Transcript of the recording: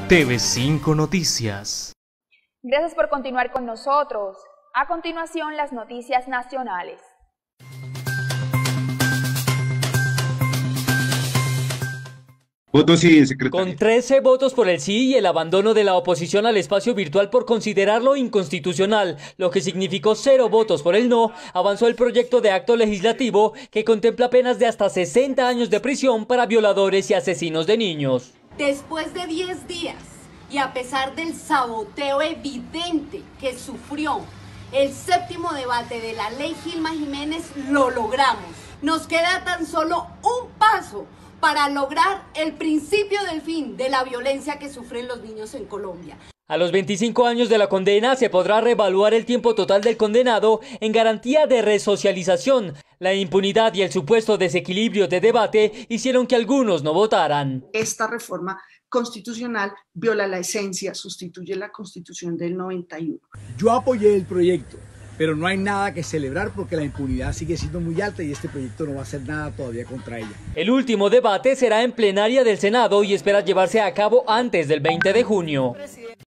TV5 Noticias. Gracias por continuar con nosotros. A continuación, las noticias nacionales. Voto sí, secretario. Con 13 votos por el sí y el abandono de la oposición al espacio virtual por considerarlo inconstitucional, lo que significó 0 votos por el no, avanzó el proyecto de acto legislativo que contempla penas de hasta 60 años de prisión para violadores y asesinos de niños. Después de 10 días y a pesar del saboteo evidente que sufrió el 7º debate de la ley Gilma Jiménez, lo logramos. Nos queda tan solo un paso para lograr el principio del fin de la violencia que sufren los niños en Colombia. A los 25 años de la condena se podrá reevaluar el tiempo total del condenado en garantía de resocialización. La impunidad y el supuesto desequilibrio de debate hicieron que algunos no votaran. Esta reforma constitucional viola la esencia, sustituye la Constitución del 91. Yo apoyé el proyecto, pero no hay nada que celebrar porque la impunidad sigue siendo muy alta y este proyecto no va a hacer nada todavía contra ella. El último debate será en plenaria del Senado y espera llevarse a cabo antes del 20 de junio.